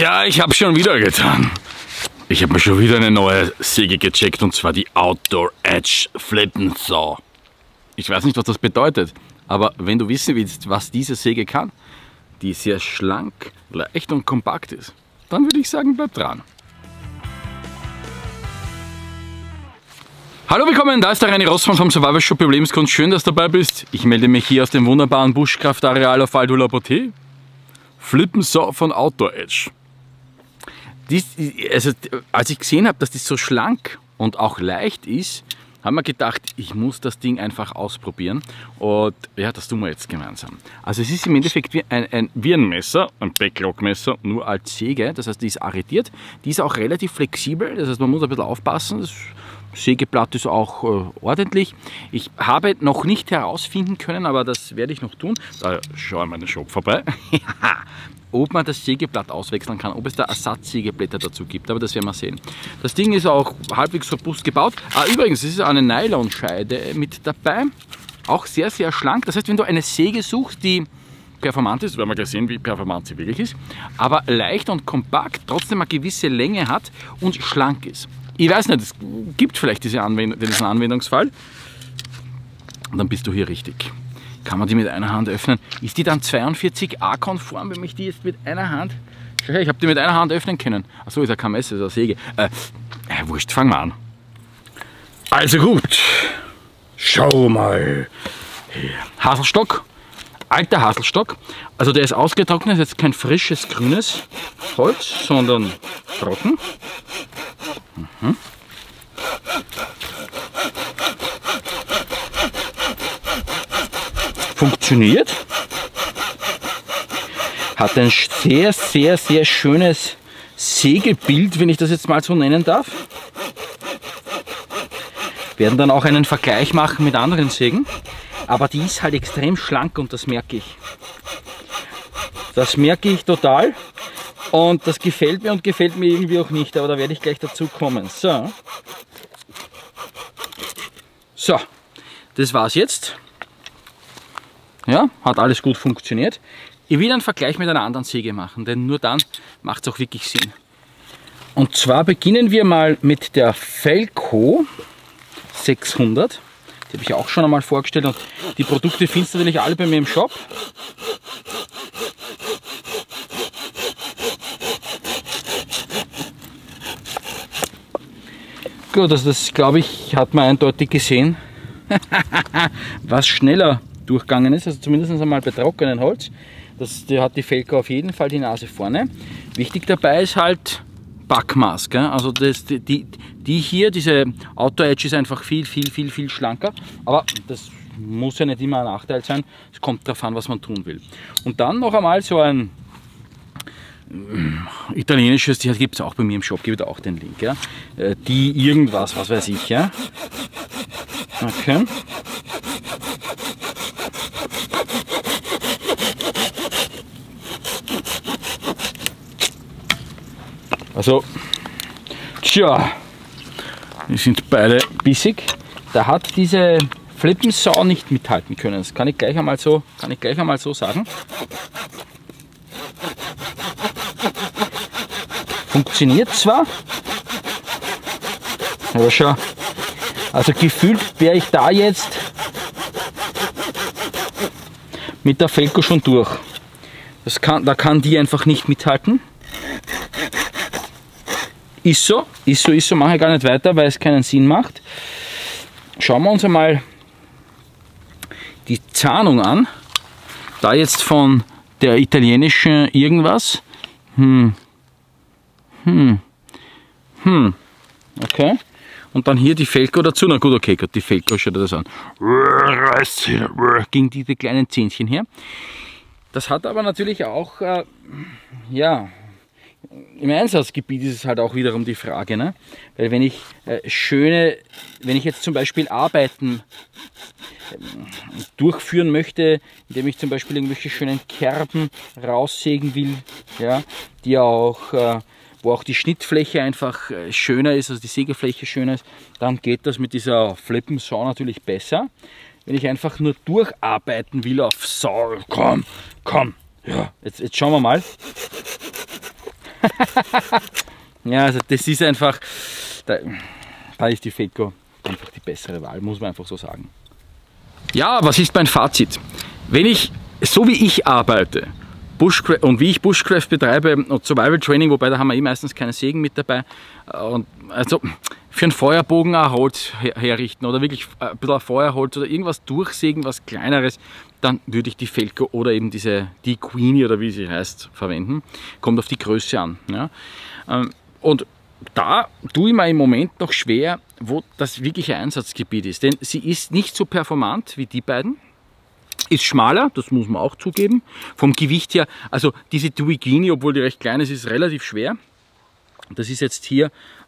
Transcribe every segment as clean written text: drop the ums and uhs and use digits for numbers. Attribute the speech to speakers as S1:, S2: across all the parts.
S1: Ja, ich habe schon wieder getan. Ich habe mir schon wieder eine neue Säge gecheckt, und zwar die Outdoor Edge Flip & Saw. Ich weiß nicht, was das bedeutet, aber wenn du wissen willst, was diese Säge kann, die sehr schlank, leicht und kompakt ist, dann würde ich sagen, bleib dran. Hallo, willkommen, da ist der Reini Rossmann vom Survival Shop Überlebenskunst. Schön, dass du dabei bist. Ich melde mich hier aus dem wunderbaren Bushcraft-Areal auf Val du La Boté. Flip & Saw von Outdoor Edge. Als ich gesehen habe, dass das so schlank und auch leicht ist, haben wir gedacht, ich muss das Ding einfach ausprobieren. Und ja, das tun wir jetzt gemeinsam. Also es ist im Endeffekt wie ein Messer, ein Backlock-Messer, nur als Säge. Das heißt, die ist arretiert. Die ist auch relativ flexibel. Das heißt, man muss ein bisschen aufpassen. Das Sägeblatt ist auch ordentlich. Ich habe noch nicht herausfinden können, aber das werde ich noch tun. Da schaue ich mal den Shop vorbei. Ob man das Sägeblatt auswechseln kann, ob es da Ersatzsägeblätter dazu gibt, aber das werden wir sehen. Das Ding ist auch halbwegs robust gebaut. Übrigens, es ist eine Nylonscheide mit dabei, auch sehr, sehr schlank. Das heißt, wenn du eine Säge suchst, die performant ist, werden wir gleich sehen, wie performant sie wirklich ist, aber leicht und kompakt, trotzdem eine gewisse Länge hat und schlank ist. Ich weiß nicht, es gibt vielleicht diesen Anwendungsfall, und dann bist du hier richtig. Kann man die mit einer Hand öffnen? Ist die dann 42a konform, wenn ich die jetzt mit einer Hand... Ich habe die mit einer Hand öffnen können. Achso, ist ja kein Messer, ist eine Säge. Wurscht, fangen wir an. Also gut, schau mal. Haselstock, alter Haselstock. Also der ist ausgetrocknet, jetzt kein frisches grünes Holz, sondern trocken. Funktioniert. Hat ein sehr, sehr, sehr schönes Sägebild, wenn ich das jetzt mal so nennen darf. Werden dann auch einen Vergleich machen mit anderen Sägen. Aber die ist halt extrem schlank und das merke ich. Das merke ich total. Und das gefällt mir und gefällt mir irgendwie auch nicht. Aber da werde ich gleich dazu kommen. So. So. Das war's jetzt. Ja, hat alles gut funktioniert. Ich will einen Vergleich mit einer anderen Säge machen, denn nur dann macht es auch wirklich Sinn. Und zwar beginnen wir mal mit der Felco 600. Die habe ich auch schon einmal vorgestellt und die Produkte findest du natürlich alle bei mir im Shop. Gut, also das glaube ich, hat man eindeutig gesehen, was schneller durchgegangen ist, also zumindest einmal bei trockenem Holz. Der hat die Felco auf jeden Fall die Nase vorne. Wichtig dabei ist halt Backmaß. Gell? Also die hier, diese Outdoor Edge ist einfach viel schlanker. Aber das muss ja nicht immer ein Nachteil sein. Es kommt darauf an, was man tun will. Und dann noch einmal so ein italienisches, die gibt es auch bei mir im Shop, gebe auch den Link. Ja? Die irgendwas, was weiß ich. Ja? Okay. Also, tja, die sind beide bissig. Da hat diese Flip & Saw nicht mithalten können. Das kann ich gleich einmal so sagen. Funktioniert zwar, aber schau, also gefühlt wäre ich da jetzt mit der Felco schon durch. Da kann die einfach nicht mithalten. Ist so, mache ich gar nicht weiter, weil es keinen Sinn macht. Schauen wir uns einmal die Zahnung an. Da jetzt von der italienischen irgendwas. Okay. Und dann hier die Felco dazu. Na gut, okay, die Felco, schau dir das an. Gegen diese kleinen Zähnchen hier. Das hat aber natürlich auch, ja, im Einsatzgebiet ist es halt auch wiederum die Frage, ne? Weil wenn ich jetzt zum Beispiel Arbeiten durchführen möchte, indem ich zum Beispiel irgendwelche schönen Kerben raussägen will, ja, die auch, wo auch die Schnittfläche einfach schöner ist, also die Sägefläche schöner ist, dann geht das mit dieser Flip & Saw natürlich besser. Wenn ich einfach nur durcharbeiten will auf Saw, komm, ja, jetzt schauen wir mal. Ja, also das ist einfach, da ist die Feldco einfach die bessere Wahl, muss man einfach so sagen. Ja, was ist mein Fazit? Wenn ich, so wie ich arbeite, Bushcraft und wie ich Bushcraft betreibe und Survival Training, wobei da haben wir meistens keine Sägen mit dabei, und also für einen Feuerbogen ein Holz herrichten oder wirklich ein bisschen Feuerholz oder irgendwas durchsägen, was kleineres, dann würde ich die Feldco oder eben die Queenie oder wie sie heißt verwenden. Kommt auf die Größe an. Ja? Und da tue ich mir im Moment noch schwer, wo das wirkliche Einsatzgebiet ist, denn sie ist nicht so performant wie die beiden. Ist schmaler, das muss man auch zugeben. Vom Gewicht her, also diese Duigini, obwohl die recht klein ist, ist relativ schwer. Das ist jetzt hier,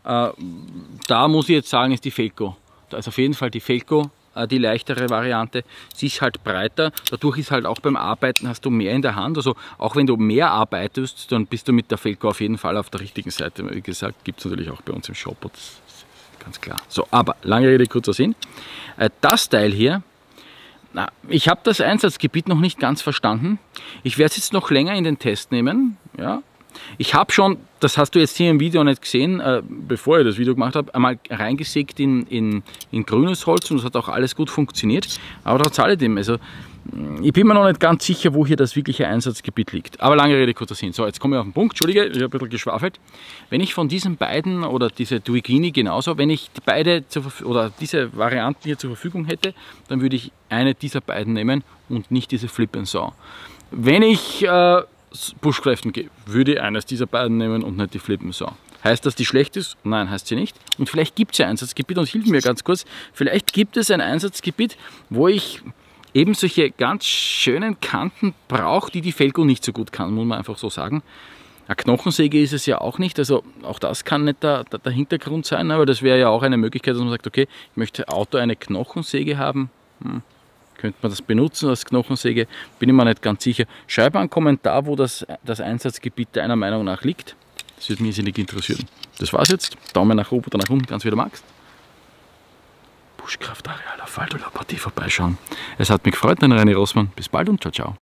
S1: da muss ich jetzt sagen, ist die Feldco. Da ist auf jeden Fall die Feldco die leichtere Variante. Sie ist halt breiter, dadurch ist halt auch beim Arbeiten hast du mehr in der Hand. Also auch wenn du mehr arbeitest, dann bist du mit der Feldco auf jeden Fall auf der richtigen Seite. Wie gesagt, gibt es natürlich auch bei uns im Shop, das ist ganz klar. So, aber lange Rede, kurzer Sinn. Das Teil hier, ich habe das Einsatzgebiet noch nicht ganz verstanden. Ich werde es jetzt noch länger in den Test nehmen. Ja. Ich habe schon, das hast du jetzt hier im Video nicht gesehen, bevor ich das Video gemacht habe, einmal reingesägt in grünes Holz und das hat auch alles gut funktioniert. Aber trotz alledem, also ich bin mir noch nicht ganz sicher, wo hier das wirkliche Einsatzgebiet liegt. Aber lange Rede, kurzer Sinn. So, jetzt komme ich auf den Punkt. Entschuldige, ich habe ein bisschen geschwafelt. Wenn ich von diesen beiden oder diese Duigini genauso, wenn ich die beide oder diese Varianten hier zur Verfügung hätte, dann würde ich eine dieser beiden nehmen und nicht diese Flip and Saw. Wenn ich Bushcraften gehe, würde ich eines dieser beiden nehmen und nicht die Flip and Saw. Heißt das, die schlecht ist? Nein, heißt sie nicht. Und vielleicht gibt es ja ein Einsatzgebiet, und hilf mir ganz kurz, vielleicht gibt es ein Einsatzgebiet, wo ich eben solche ganz schönen Kanten brauche, die die Feldco nicht so gut kann, muss man einfach so sagen. Eine Knochensäge ist es ja auch nicht, also auch das kann nicht der Hintergrund sein, aber das wäre ja auch eine Möglichkeit, dass man sagt, okay, ich möchte Auto eine Knochensäge haben. Könnte man das benutzen als Knochensäge? Bin ich mir nicht ganz sicher. Schreib mal einen Kommentar, wo das Einsatzgebiet deiner Meinung nach liegt. Das würde mich irrsinnig interessieren. Das war's jetzt. Daumen nach oben oder nach unten, ganz wie du magst. Bushcraft Areal auf Waldorf Partie vorbeischauen. Es hat mich gefreut, dein René Rossmann. Bis bald und ciao, ciao.